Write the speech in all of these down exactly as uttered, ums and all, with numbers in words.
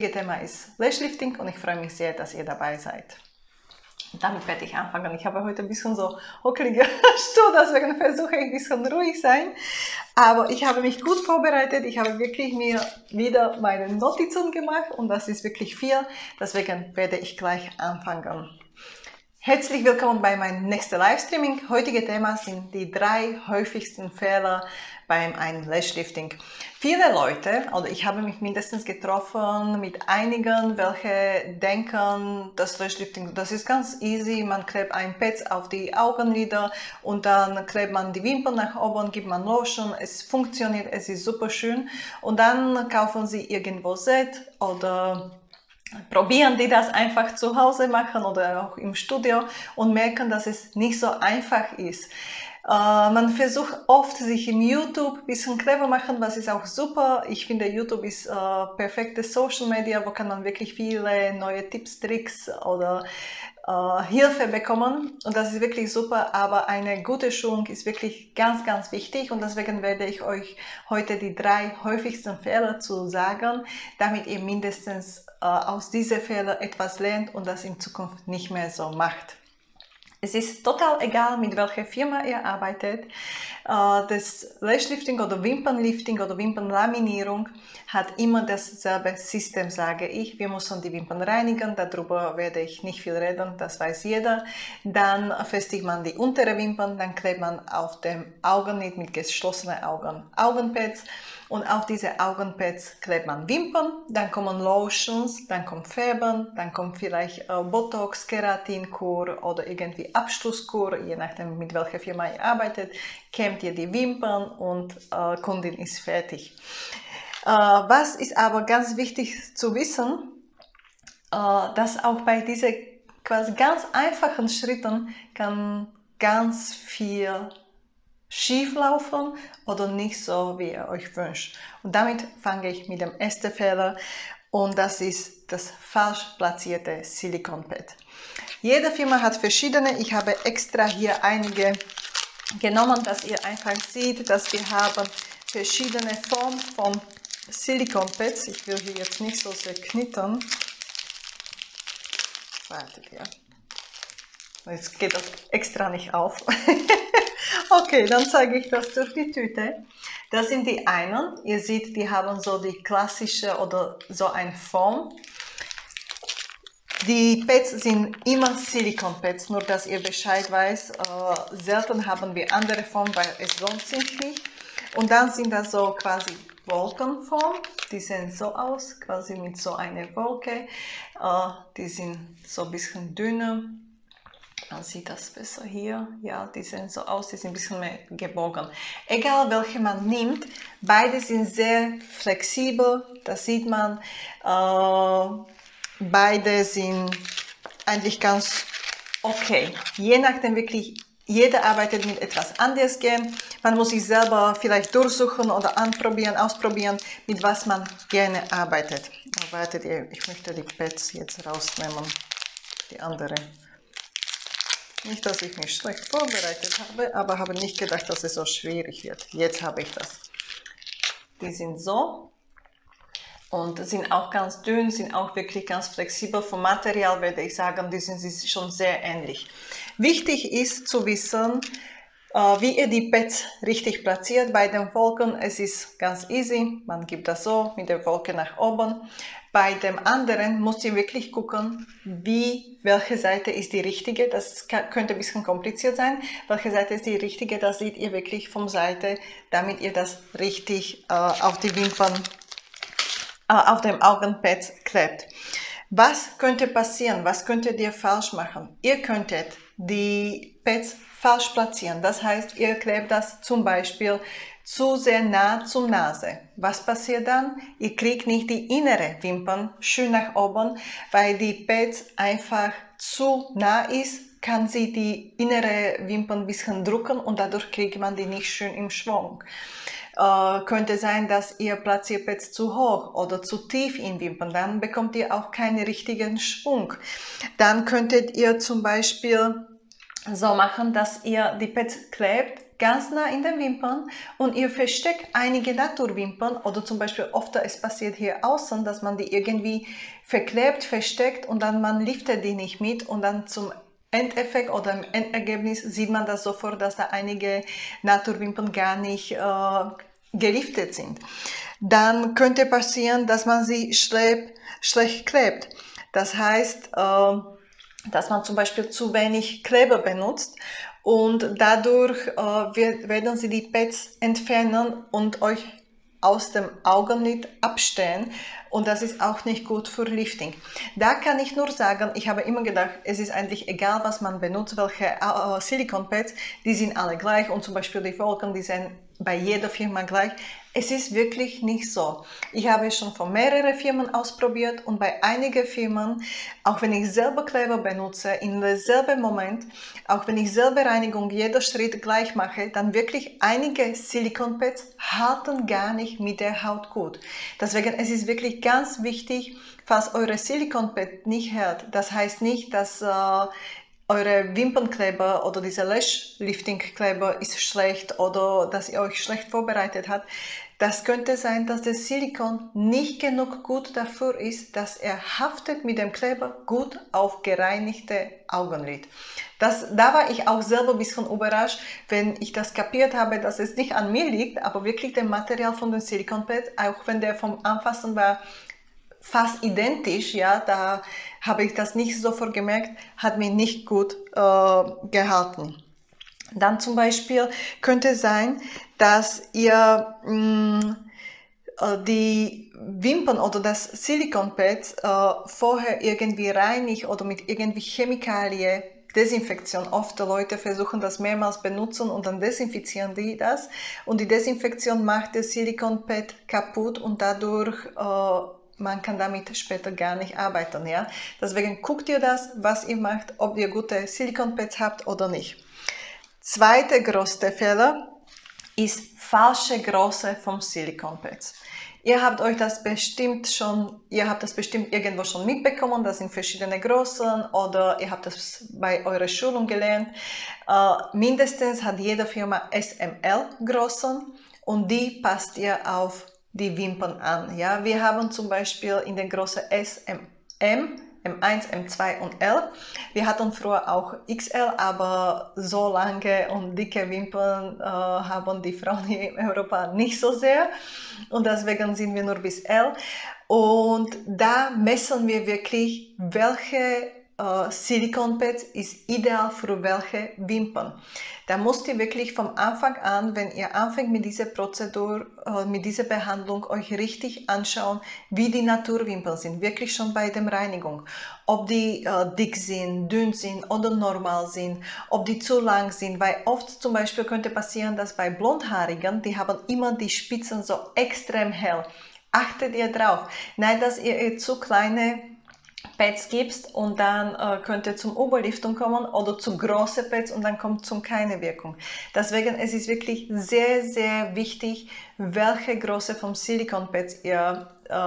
Das Thema ist Lashlifting und ich freue mich sehr, dass ihr dabei seid. Damit werde ich anfangen. Ich habe heute ein bisschen so hockelige Stuhl, deswegen versuche ich ein bisschen ruhig sein. Aber ich habe mich gut vorbereitet. Ich habe wirklich mir wieder meine Notizen gemacht und das ist wirklich viel. Deswegen werde ich gleich anfangen. Herzlich willkommen bei meinem nächsten Livestreaming. Heutige Thema sind die drei häufigsten Fehler beim einem Lashlifting. Viele Leute, oder ich habe mich mindestens getroffen mit einigen, welche denken, das Lashlifting, das ist ganz easy. Man klebt ein Pads auf die Augenlider und dann klebt man die Wimpern nach oben, gibt man Lotion. Es funktioniert, es ist super schön. Und dann kaufen sie irgendwo Set oder probieren die das einfach zu Hause machen oder auch im Studio und merken, dass es nicht so einfach ist. Äh, man versucht oft, sich im YouTube ein bisschen clever machen, was ist auch super. Ich finde, YouTube ist äh, perfektes Social Media, wo kann man wirklich viele neue Tipps, Tricks oder äh, Hilfe bekommen. Und das ist wirklich super, aber eine gute Schulung ist wirklich ganz, ganz wichtig. Und deswegen werde ich euch heute die drei häufigsten Fehler zu sagen, damit ihr mindestens äh, aus diesen Fehlern etwas lernt und das in Zukunft nicht mehr so macht. Es ist total egal, mit welcher Firma ihr arbeitet. Das Lashlifting oder Wimpernlifting oder Wimpernlaminierung hat immer dasselbe System, sage ich. Wir müssen die Wimpern reinigen, darüber werde ich nicht viel reden, das weiß jeder. Dann festigt man die untere Wimpern, dann klebt man auf dem Augennid mit geschlossenen Augen Augenpads. Und auf diese Augenpads klebt man Wimpern, dann kommen Lotions, dann kommt Färben, dann kommt vielleicht äh, Botox, Keratinkur oder irgendwie Abschlusskur, je nachdem mit welcher Firma ihr arbeitet, kämmt ihr die Wimpern und äh, Kundin ist fertig. Äh, was ist aber ganz wichtig zu wissen, äh, dass auch bei diesen quasi ganz einfachen Schritten kann ganz viel schief laufen oder nicht so, wie ihr euch wünscht. Und damit fange ich mit dem ersten Fehler und das ist das falsch platzierte Silikonpad. Jede Firma hat verschiedene. Ich habe extra hier einige genommen, dass ihr einfach seht, dass wir haben verschiedene Formen von Silikonpads. Ich will hier jetzt nicht so sehr knitten. Wartet ihr. Jetzt geht das extra nicht auf. Okay, dann zeige ich das durch die Tüte. Das sind die einen. Ihr seht, die haben so die klassische oder so eine Form. Die Pads sind immer Silikonpads, nur dass ihr Bescheid weiß. Äh, selten haben wir andere Formen, weil es lohnt sich nicht. Und dann sind das so quasi Wolkenform. Die sehen so aus, quasi mit so einer Wolke. Äh, die sind so ein bisschen dünner. Man sieht das besser hier. Ja, die sehen so aus, die sind ein bisschen mehr gebogen. Egal welche man nimmt, beide sind sehr flexibel. Das sieht man. Äh, beide sind eigentlich ganz okay. Je nachdem wirklich, jeder arbeitet mit etwas anderes gern. Man muss sich selber vielleicht durchsuchen oder anprobieren, ausprobieren, mit was man gerne arbeitet. Oh, wartet ihr, ich möchte die Pads jetzt rausnehmen. Die andere. Nicht, dass ich mich schlecht vorbereitet habe, aber habe nicht gedacht, dass es so schwierig wird. Jetzt habe ich das. Die sind so und sind auch ganz dünn, sind auch wirklich ganz flexibel. Vom Material werde ich sagen, die sind schon sehr ähnlich. Wichtig ist zu wissen, wie ihr die Pads richtig platziert. Bei den Wolken, es ist ganz easy. Man gibt das so mit der Wolke nach oben. Bei dem anderen müsst ihr wirklich gucken, wie, welche Seite ist die richtige. Das könnte ein bisschen kompliziert sein. Welche Seite ist die richtige, das seht ihr wirklich vom Seite, damit ihr das richtig äh, auf die Wimpern, äh, auf dem Augenpad klebt. Was könnte passieren? Was könntet ihr falsch machen? Ihr könntet die Pads falsch platzieren. Das heißt, ihr klebt das zum Beispiel zu sehr nah zur Nase. Was passiert dann? Ihr kriegt nicht die innere Wimpern schön nach oben, weil die Pads einfach zu nah ist, kann sie die innere Wimpern ein bisschen drücken und dadurch kriegt man die nicht schön im Schwung. Äh, könnte sein, dass ihr platziert Pads zu hoch oder zu tief in Wimpern, dann bekommt ihr auch keinen richtigen Schwung. Dann könntet ihr zum Beispiel so machen, dass ihr die Pads klebt ganz nah in den Wimpern und ihr versteckt einige Naturwimpern oder zum Beispiel oft es passiert hier außen, dass man die irgendwie verklebt, versteckt und dann man liftet die nicht mit und dann zum Endeffekt oder im Endergebnis sieht man das sofort, dass da einige Naturwimpern gar nicht äh, geliftet sind. Dann könnte passieren, dass man sie schlecht, schlecht klebt. Das heißt, äh, dass man zum Beispiel zu wenig Kleber benutzt und dadurch äh, wird, werden sie die Pads entfernen und euch aus dem Augenlid abstehen und das ist auch nicht gut für Lifting. Da kann ich nur sagen, ich habe immer gedacht, es ist eigentlich egal, was man benutzt, welche äh, Silikonpads, die sind alle gleich und zum Beispiel die Wolken, die sind bei jeder Firma gleich. Es ist wirklich nicht so. Ich habe es schon von mehreren Firmen ausprobiert und bei einigen Firmen, auch wenn ich selber Kleber benutze, in demselben Moment, auch wenn ich selber Reinigung jeder Schritt gleich mache, dann wirklich einige Silikonpads halten gar nicht mit der Haut gut. Deswegen es ist wirklich ganz wichtig, falls eure Silikonpad nicht hält. Das heißt nicht, dass äh, eure Wimpernkleber oder dieser Lash-Lifting-Kleber ist schlecht oder dass ihr euch schlecht vorbereitet habt. Das könnte sein, dass das Silikon nicht genug gut dafür ist, dass er haftet mit dem Kleber gut auf gereinigte Augenlid. Das, da war ich auch selber ein bisschen überrascht, wenn ich das kapiert habe, dass es nicht an mir liegt, aber wirklich dem Material von dem Silikonpad, auch wenn der vom Anfassen war, fast identisch, ja, da habe ich das nicht sofort gemerkt, hat mir nicht gut äh, gehalten. Dann zum Beispiel könnte sein, dass ihr mh, die Wimpern oder das Silikonpad äh, vorher irgendwie reinigt oder mit irgendwie Chemikalien Desinfektion. Oft die Leute versuchen das mehrmals benutzen und dann desinfizieren die das und die Desinfektion macht das Silikonpad kaputt und dadurch äh, man kann damit später gar nicht arbeiten. Ja? Deswegen guckt ihr das, was ihr macht, ob ihr gute Silikonpads habt oder nicht. Zweiter größter Fehler ist falsche Größe vom Silikonpads. Ihr habt euch das bestimmt schon, ihr habt das bestimmt irgendwo schon mitbekommen, das sind verschiedene Größen oder ihr habt das bei eurer Schulung gelernt. Äh, mindestens hat jede Firma S M L Größen und die passt ihr auf die Wimpern an. Ja? Wir haben zum Beispiel in der Größe S M M, M eins, M zwei und L. Wir hatten früher auch X L, aber so lange und dicke Wimpern äh, haben die Frauen hier in Europa nicht so sehr und deswegen sind wir nur bis L. Und da messen wir wirklich, welche äh, Silikonpads ist ideal für welche Wimpern. Da müsst ihr wirklich vom Anfang an, wenn ihr anfängt mit dieser Prozedur, äh, mit dieser Behandlung, euch richtig anschauen, wie die Naturwimpern sind, wirklich schon bei der Reinigung. Ob die äh, dick sind, dünn sind oder normal sind, ob die zu lang sind, weil oft zum Beispiel könnte passieren, dass bei Blondhaarigen, die haben immer die Spitzen so extrem hell. Achtet ihr drauf, nein, dass ihr, ihr zu kleine Pads gibst und dann äh, könnte zum Oberliftung kommen oder zu große Pads und dann kommt zum keine Wirkung. Deswegen es ist wirklich sehr, sehr wichtig, welche Größe vom Silikonpads ihr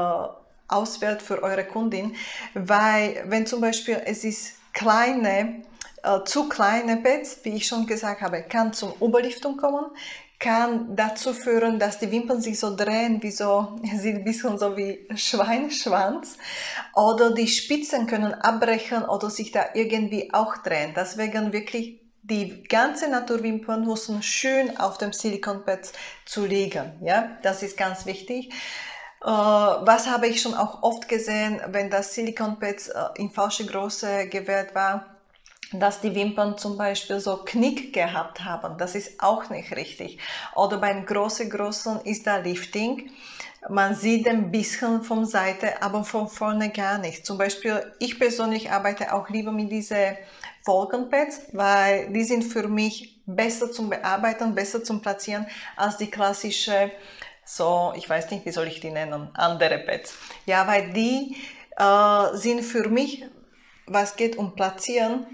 äh, auswählt für eure Kundin, weil wenn zum Beispiel es ist kleine, äh, zu kleine Pads, wie ich schon gesagt habe, kann zum Oberliftung kommen, kann dazu führen, dass die Wimpern sich so drehen, wie so, sieht ein bisschen so wie Schweinschwanz. Oder die Spitzen können abbrechen oder sich da irgendwie auch drehen. Deswegen wirklich die ganze Naturwimpern müssen schön auf dem Silikonpad zu liegen. Ja, das ist ganz wichtig. Uh, was habe ich schon auch oft gesehen, wenn das Silikonpad uh, in falsche Größe gewählt war, dass die Wimpern zum Beispiel so Knick gehabt haben. Das ist auch nicht richtig. Oder beim großen Großen ist da Lifting. Man sieht ein bisschen von Seite, aber von vorne gar nicht. Zum Beispiel, ich persönlich arbeite auch lieber mit diesen Wolkenpads, weil die sind für mich besser zum Bearbeiten, besser zum Platzieren als die klassische, so, ich weiß nicht, wie soll ich die nennen, andere Pads. Ja, weil die äh, sind für mich, was geht um Platzieren,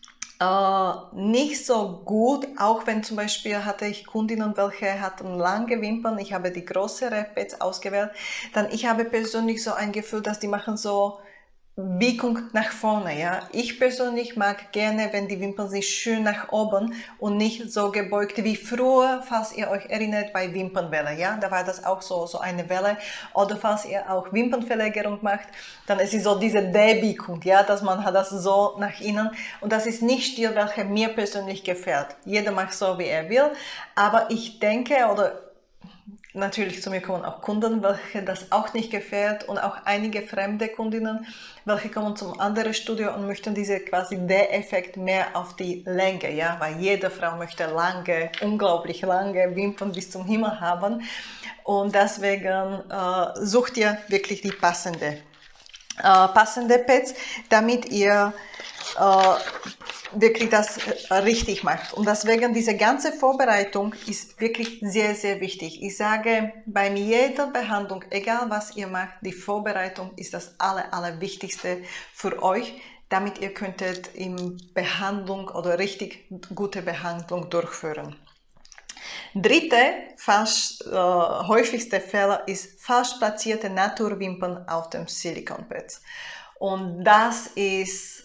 Uh, nicht so gut, auch wenn zum Beispiel hatte ich Kundinnen, welche hatten lange Wimpern, ich habe die größere Pads ausgewählt, dann ich habe persönlich so ein Gefühl, dass die machen so Biegung nach vorne, ja. Ich persönlich mag gerne, wenn die Wimpern sind schön nach oben und nicht so gebeugt wie früher, falls ihr euch erinnert, bei Wimpernwelle, ja. Da war das auch so, so eine Welle. Oder falls ihr auch Wimpernverlängerung macht, dann ist es so diese D-Biegung, ja, dass man hat das so nach innen. Und das ist nicht Stil, welcher mir persönlich gefällt. Jeder macht so, wie er will. Aber ich denke, oder natürlich zu mir kommen auch Kunden, welche das auch nicht gefällt und auch einige fremde Kundinnen, welche kommen zum anderen Studio und möchten diese quasi D-Effekt mehr auf die Länge, ja, weil jede Frau möchte lange, unglaublich lange Wimpern bis zum Himmel haben und deswegen äh, sucht ihr wirklich die passende, äh, passende Pads, damit ihr äh, wirklich das richtig macht. Und deswegen diese ganze Vorbereitung ist wirklich sehr, sehr wichtig. Ich sage, bei jeder Behandlung, egal was ihr macht, die Vorbereitung ist das aller, allerwichtigste für euch, damit ihr könntet in Behandlung oder richtig gute Behandlung durchführen. Dritte, falsch, äh, häufigste Fehler ist falsch platzierte Naturwimpern auf dem Silikonpads. Und das ist,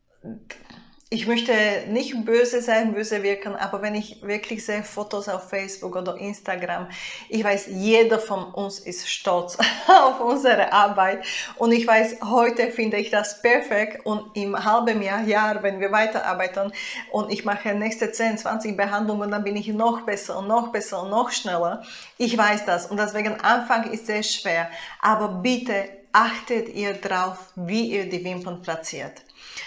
ich möchte nicht böse sein, böse wirken, aber wenn ich wirklich sehe Fotos auf Facebook oder Instagram, ich weiß, jeder von uns ist stolz auf unsere Arbeit und ich weiß, heute finde ich das perfekt und im halben Jahr, Jahr, wenn wir weiterarbeiten und ich mache nächste zehn, zwanzig Behandlungen, dann bin ich noch besser und noch besser und noch schneller. Ich weiß das und deswegen Anfang ist sehr schwer, aber bitte achtet ihr drauf, wie ihr die Wimpern platziert.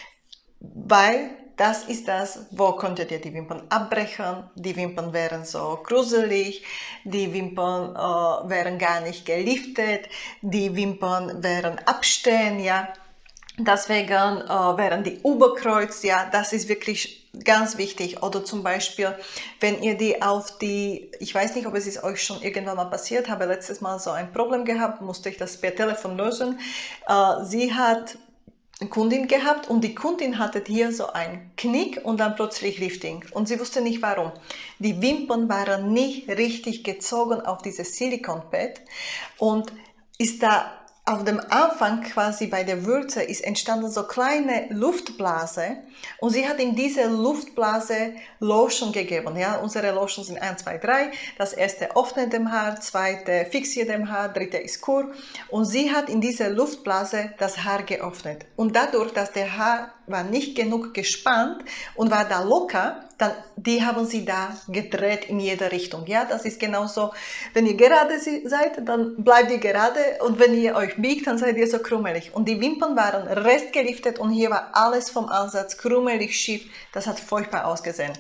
Weil das ist das, wo könntet ihr die Wimpern abbrechen, die Wimpern wären so gruselig, die Wimpern äh, wären gar nicht geliftet, die Wimpern wären abstehen, ja. Deswegen äh, wären die überkreuzt, ja, das ist wirklich ganz wichtig. Oder zum Beispiel, wenn ihr die auf die, ich weiß nicht, ob es ist euch schon irgendwann mal passiert, habe letztes Mal so ein Problem gehabt, musste ich das per Telefon lösen. Äh, sie hat eine Kundin gehabt und die Kundin hatte hier so einen Knick und dann plötzlich Lifting und sie wusste nicht warum. Die Wimpern waren nicht richtig gezogen auf dieses Silikonpad und ist da auf dem Anfang quasi bei der Würze ist entstanden so kleine Luftblase und sie hat in diese Luftblase Lotion gegeben. Ja, unsere Lotion sind eins, zwei, drei. Das erste öffnet dem Haar, zweite fixiert dem Haar, dritte ist Kur. Und sie hat in diese Luftblase das Haar geöffnet. Und dadurch, dass der Haar war nicht genug gespannt und war da locker, dann die haben sie da gedreht in jede Richtung. Ja, das ist genauso, wenn ihr gerade seid, dann bleibt ihr gerade und wenn ihr euch biegt, dann seid ihr so krummelig. Und die Wimpern waren restgeliftet und hier war alles vom Ansatz krummelig schief. Das hat furchtbar ausgesehen.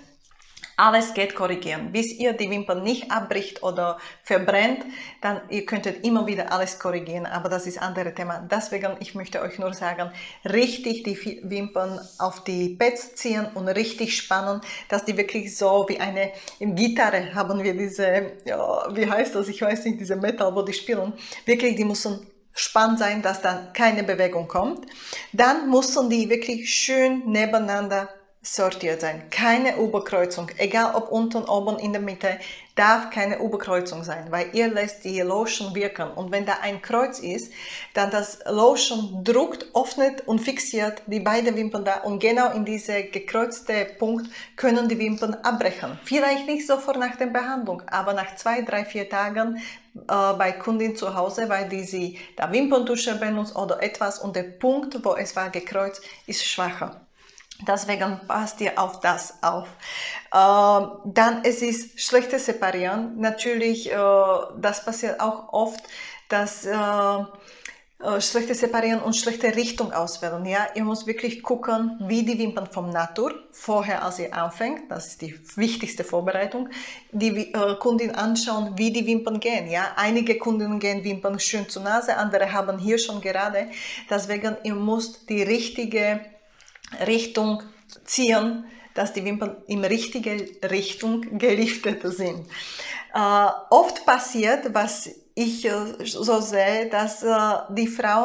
Alles geht korrigieren. Bis ihr die Wimpern nicht abbricht oder verbrennt, dann ihr könntet immer wieder alles korrigieren, aber das ist ein anderes Thema. Deswegen, ich möchte euch nur sagen, richtig die Wimpern auf die Pads ziehen und richtig spannen, dass die wirklich so wie eine, in Gitarre haben wir diese, ja, wie heißt das, ich weiß nicht, diese Metal, wo die spielen, wirklich, die müssen spannend sein, dass dann keine Bewegung kommt. Dann müssen die wirklich schön nebeneinander sortiert sein. Keine Überkreuzung, egal ob unten, oben, in der Mitte, darf keine Überkreuzung sein, weil ihr lässt die Lotion wirken. Und wenn da ein Kreuz ist, dann das Lotion drückt, öffnet und fixiert die beiden Wimpern da und genau in diese gekreuzte Punkt können die Wimpern abbrechen. Vielleicht nicht sofort nach der Behandlung, aber nach zwei, drei, vier Tagen äh, bei Kundin zu Hause, weil die sie da Wimperntusche benutzt oder etwas und der Punkt, wo es war gekreuzt, ist schwacher. Deswegen passt ihr auf das auf. Ähm, dann es ist schlechte Separieren. Natürlich, äh, das passiert auch oft, dass äh, äh, schlechte Separieren und schlechte Richtung auswählen. Ja, ihr müsst wirklich gucken, wie die Wimpern vom Natur vorher, als ihr anfängt. Das ist die wichtigste Vorbereitung. Die äh, Kundin anschauen, wie die Wimpern gehen. Ja, einige Kundinnen gehen Wimpern schön zur Nase, andere haben hier schon gerade. Deswegen ihr müsst die richtige Richtung ziehen, dass die Wimpern in richtige Richtung geliftet sind. Äh, oft passiert, was ich äh, so sehe, dass äh, die Frauen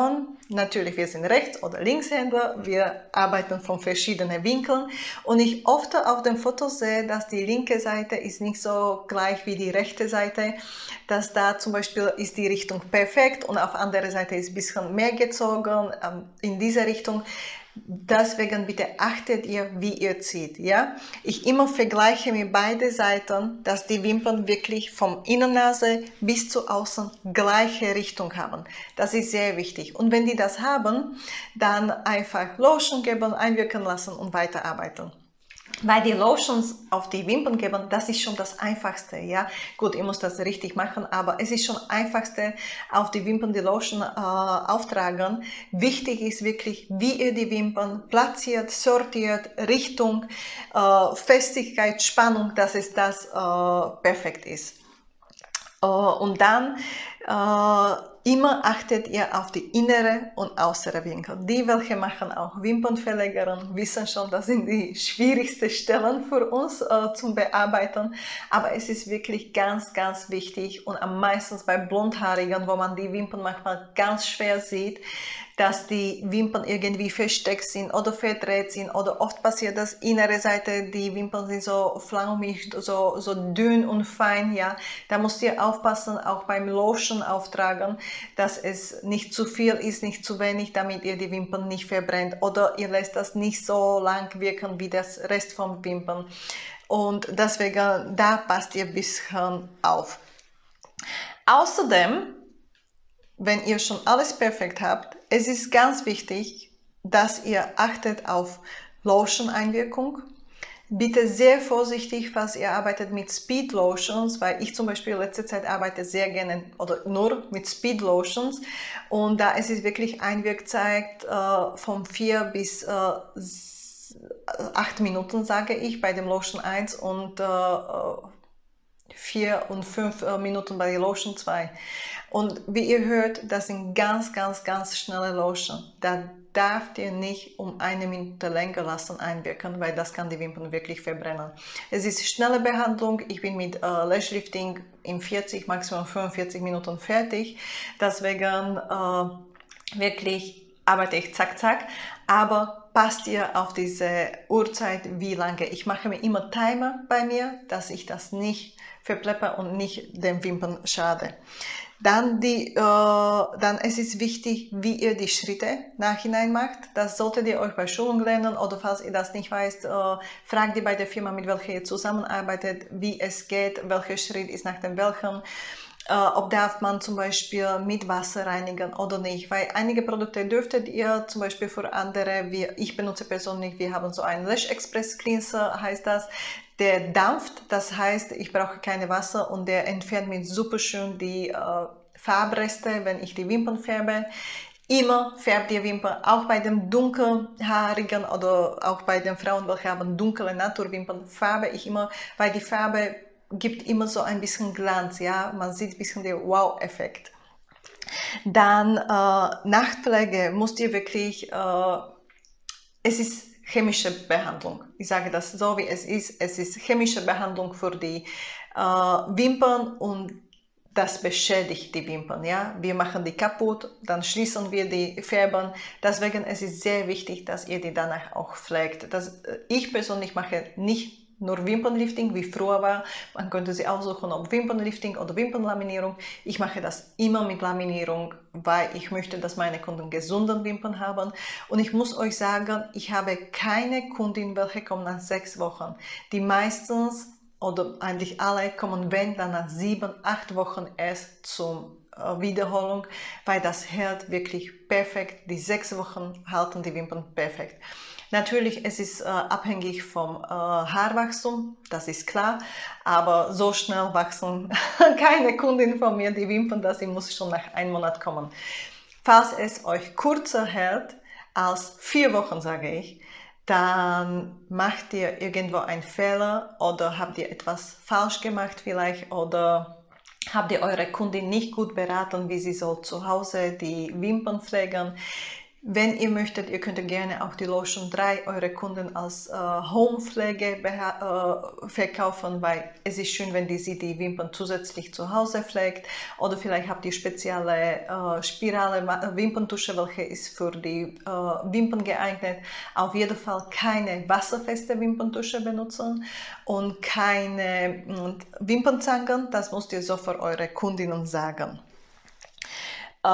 Natürlich, wir sind Rechts- oder Linkshänder, wir arbeiten von verschiedenen Winkeln und ich oft auf den Fotos sehe, dass die linke Seite ist nicht so gleich wie die rechte Seite, dass da zum Beispiel ist die Richtung perfekt und auf der anderen Seite ist ein bisschen mehr gezogen in diese Richtung. Deswegen bitte achtet ihr, wie ihr zieht, ja? Ich immer vergleiche mit beide Seiten, dass die Wimpern wirklich vom Innennase bis zu außen gleiche Richtung haben. Das ist sehr wichtig. Und wenn die das haben, dann einfach Lotion geben, einwirken lassen und weiterarbeiten. Weil die Lotions auf die Wimpern geben, das ist schon das Einfachste, ja. Gut, ihr müsst das richtig machen, aber es ist schon Einfachste, auf die Wimpern die Lotion äh, auftragen. Wichtig ist wirklich, wie ihr die Wimpern platziert, sortiert, Richtung, äh, Festigkeit, Spannung, dass es das äh, perfekt ist. Uh, und dann uh, immer achtet ihr auf die innere und äußere Winkel. Die, welche machen auch Wimpernverlegerin, wissen schon, das sind die schwierigsten Stellen für uns uh, zum Bearbeiten. Aber es ist wirklich ganz, ganz wichtig und am meisten bei Blondhaarigen, wo man die Wimpern manchmal ganz schwer sieht, dass die Wimpern irgendwie versteckt sind oder verdreht sind oder oft passiert, dass innere Seite, die Wimpern sind so flaumig, so, so dünn und fein, ja. Da müsst ihr aufpassen, auch beim Lotion auftragen, dass es nicht zu viel ist, nicht zu wenig, damit ihr die Wimpern nicht verbrennt oder ihr lässt das nicht so lang wirken wie das Rest vom Wimpern. Und deswegen, da passt ihr ein bisschen auf. Außerdem, wenn ihr schon alles perfekt habt, es ist ganz wichtig, dass ihr achtet auf Lotion-Einwirkung. Bitte sehr vorsichtig, falls ihr arbeitet mit Speed Lotions, weil ich zum Beispiel in letzter Zeit arbeite sehr gerne oder nur mit Speed Lotions und da ist es wirklich Einwirkzeit äh, von vier bis äh, acht Minuten, sage ich, bei dem Lotion eins und äh, vier und fünf äh, Minuten bei der Lotion zwei. Und wie ihr hört, das sind ganz, ganz, ganz schnelle Lotion. Da darf ihr nicht um eine Minute länger lassen einwirken, weil das kann die Wimpern wirklich verbrennen. Es ist schnelle Behandlung. Ich bin mit äh, Lashlifting in vierzig, maximal fünfundvierzig Minuten fertig. Deswegen äh, wirklich arbeite ich zack, zack. Aber passt ihr auf diese Uhrzeit, wie lange. Ich mache mir immer Timer bei mir, dass ich das nicht verplepper und nicht den Wimpern schade. Dann, die, äh, dann es ist wichtig, wie ihr die Schritte nachhinein macht. Das solltet ihr euch bei Schulung lernen oder falls ihr das nicht weißt, äh, fragt ihr bei der Firma, mit welcher ihr zusammenarbeitet, wie es geht, welcher Schritt ist nach dem welchen. Uh, ob darf man zum Beispiel mit Wasser reinigen oder nicht, weil einige Produkte dürftet ihr zum Beispiel für andere, wie ich benutze persönlich, wir haben so einen Lash Express Cleanser, heißt das, der dampft, das heißt, ich brauche keine Wasser und der entfernt mir super schön die uh, Farbreste, wenn ich die Wimpern färbe. Immer färbt ihr Wimpern, auch bei den dunkelhaarigen oder auch bei den Frauen, welche haben dunkle Naturwimpern, färbe ich immer, weil die Farbe gibt immer so ein bisschen Glanz, ja, man sieht ein bisschen den Wow-Effekt. Dann äh, Nachtpflege müsst ihr wirklich, äh, es ist chemische Behandlung. Ich sage das so, wie es ist. Es ist chemische Behandlung für die äh, Wimpern und das beschädigt die Wimpern, ja. Wir machen die kaputt, dann schließen wir die Färben. Deswegen es ist sehr wichtig, dass ihr die danach auch pflegt. Das, ich persönlich mache nicht nur Wimpernlifting, wie früher war. Man könnte sie aussuchen, ob Wimpernlifting oder Wimpernlaminierung. Ich mache das immer mit Laminierung, weil ich möchte, dass meine Kunden gesunde Wimpern haben. Und ich muss euch sagen, ich habe keine Kundin, welche kommt nach sechs Wochen. Die meistens oder eigentlich alle kommen, wenn dann nach sieben, acht Wochen erst zur äh, Wiederholung, weil das hält wirklich perfekt. Die sechs Wochen halten die Wimpern perfekt. Natürlich, es ist äh, abhängig vom äh, Haarwachstum, das ist klar, aber so schnell wachsen keine Kundin von mir die Wimpern, dass sie muss schon nach einem Monat kommen. Falls es euch kürzer hält als vier Wochen, sage ich, dann macht ihr irgendwo einen Fehler oder habt ihr etwas falsch gemacht vielleicht oder habt ihr eure Kundin nicht gut beraten, wie sie soll zu Hause die Wimpern pflegen. Wenn ihr möchtet, ihr könnt gerne auch die Lotion drei eure Kunden als äh, Homepflege äh, verkaufen, weil es ist schön, wenn die sie die Wimpern zusätzlich zu Hause pflegt. Oder vielleicht habt ihr spezielle äh, Spirale Wimperntusche, welche ist für die äh, Wimpern geeignet. Auf jeden Fall keine wasserfeste Wimperntusche benutzen und keine äh, Wimpernzangen. Das müsst ihr so für eure Kundinnen sagen. Äh,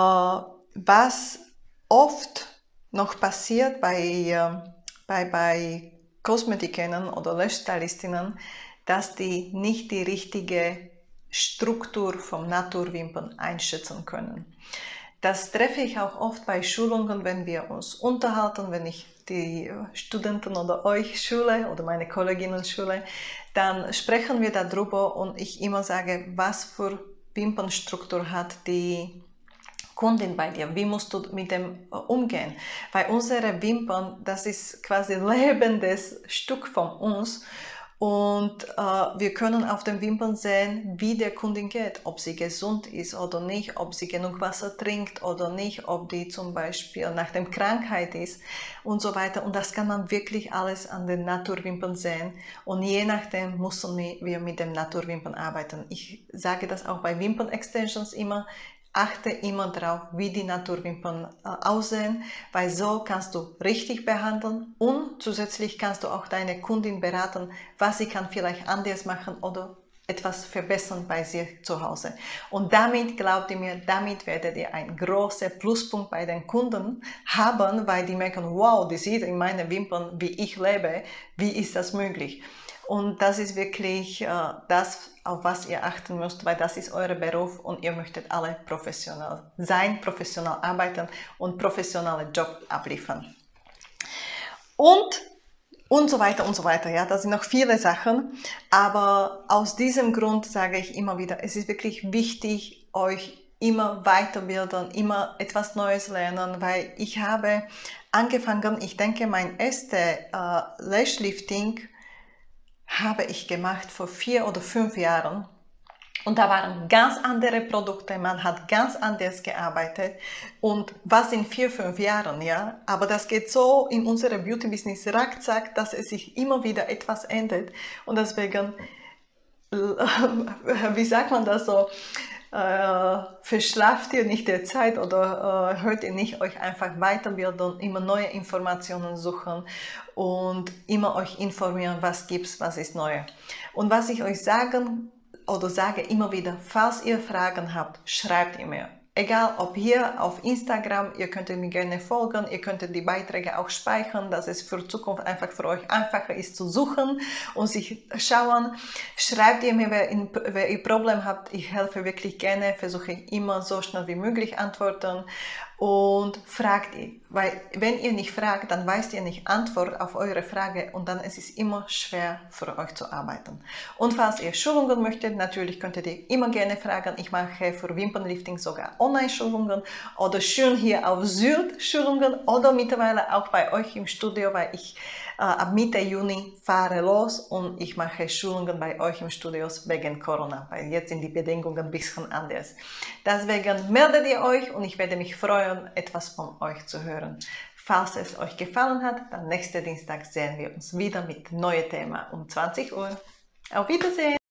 was oft noch passiert bei, bei, bei Kosmetikerinnen oder Lash-Stylistinnen, dass die nicht die richtige Struktur vom Naturwimpern einschätzen können. Das treffe ich auch oft bei Schulungen, wenn wir uns unterhalten, wenn ich die Studenten oder euch schule oder meine Kolleginnen schule, dann sprechen wir darüber und ich immer sage, was für Wimpernstruktur hat die Kundin bei dir, wie musst du mit dem umgehen? Weil unsere Wimpern, das ist quasi ein lebendes Stück von uns und äh, wir können auf den Wimpern sehen, wie der Kundin geht, ob sie gesund ist oder nicht, ob sie genug Wasser trinkt oder nicht, ob die zum Beispiel nach der Krankheit ist und so weiter. Und das kann man wirklich alles an den Naturwimpern sehen und je nachdem müssen wir mit den Naturwimpern arbeiten. Ich sage das auch bei Wimpern-Extensions immer. Achte immer darauf, wie die Naturwimpern äh, aussehen, weil so kannst du richtig behandeln und zusätzlich kannst du auch deine Kundin beraten, was sie kann vielleicht anders machen oder etwas verbessern bei sich zu Hause. Und damit, glaubt ihr mir, damit werdet ihr einen großen Pluspunkt bei den Kunden haben, weil die merken, wow, die sieht in meinen Wimpern, wie ich lebe, wie ist das möglich? Und das ist wirklich äh, das, auf was ihr achten müsst, weil das ist euer Beruf und ihr möchtet alle professionell sein, professionell arbeiten und professionelle Job abliefern. Und, und so weiter und so weiter. Ja, das sind noch viele Sachen, aber aus diesem Grund sage ich immer wieder, es ist wirklich wichtig, euch immer weiterbilden, immer etwas Neues lernen, weil ich habe angefangen, ich denke, mein erstes äh, Lashlifting habe ich gemacht vor vier oder fünf Jahren und da waren ganz andere Produkte, man hat ganz anders gearbeitet und was in vier, fünf Jahren, ja, aber das geht so in unserem Beauty-Business rackzack, dass es sich immer wieder etwas ändert und deswegen, wie sagt man das so, äh, verschlaft ihr nicht der Zeit oder äh, hört ihr nicht euch einfach weiterbilden, immer neue Informationen suchen und immer euch informieren, was gibt's, was ist neu. Und was ich euch sagen oder sage immer wieder, falls ihr Fragen habt, schreibt ihr mir. Egal ob hier auf Instagram, ihr könnt mir gerne folgen, ihr könnt die Beiträge auch speichern, dass es für Zukunft einfach für euch einfacher ist zu suchen und sich schauen. Schreibt ihr mir, wer ihr Problem habt, ich helfe wirklich gerne, versuche immer so schnell wie möglich antworten und fragt ihr, weil wenn ihr nicht fragt, dann weißt ihr nicht Antwort auf eure Frage und dann ist es immer schwer für euch zu arbeiten. Und falls ihr Schulungen möchtet, natürlich könnt ihr immer gerne fragen, ich mache für Wimpernlifting sogar Online-Schulungen oder schön hier auf Sylt Schulungen oder mittlerweile auch bei euch im Studio, weil ich äh, ab Mitte Juni fahre los und ich mache Schulungen bei euch im Studio wegen Corona, weil jetzt sind die Bedingungen ein bisschen anders. Deswegen meldet ihr euch und ich werde mich freuen, etwas von euch zu hören. Falls es euch gefallen hat, dann nächsten Dienstag sehen wir uns wieder mit neuen Themen um zwanzig Uhr. Auf Wiedersehen!